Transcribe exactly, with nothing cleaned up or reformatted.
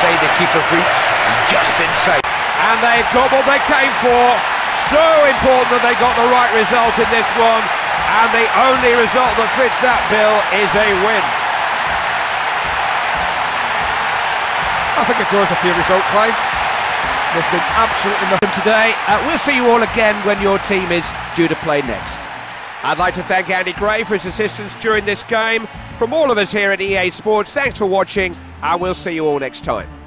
inside the keeper's reach, just inside. And they've got what they came for. So important that they got the right result in this one, and the only result that fits that bill is a win. I think it draws a fair result, Clive. There's been absolutely nothing today. Uh, we'll see you all again when your team is due to play next. I'd like to thank Andy Gray for his assistance during this game. From all of us here at E A Sports, thanks for watching, and we'll see you all next time.